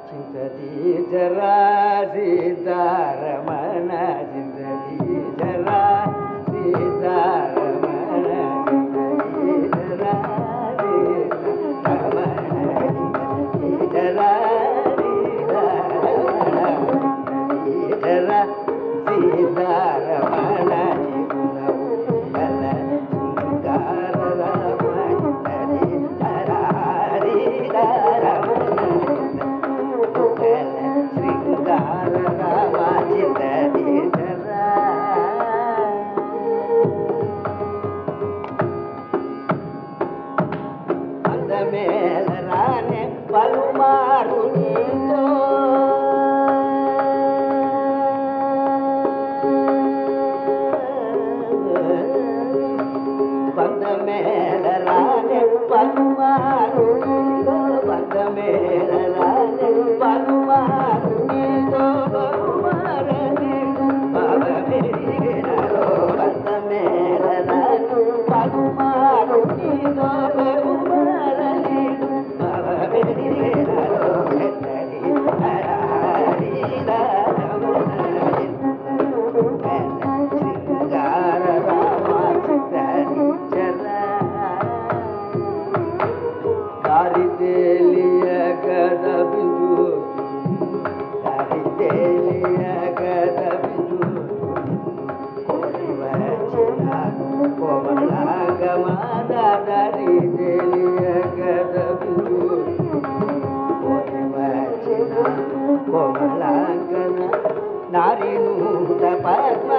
చింతది జరా సీతారమణ చింతది జరా సీతారమణ చింతది జరా సీతారమణ చింతది జరా జరా సీతారమణ మేలరానే పలుమారు నీతో బంధమేలరానే పలుమారు నీతో బంధమేలరానే పలుమారు నీతో బహుమారని భవమేరో బంధమేలరానే పలుమారు నీతో కోమలాంగన నారి నూత పద్మ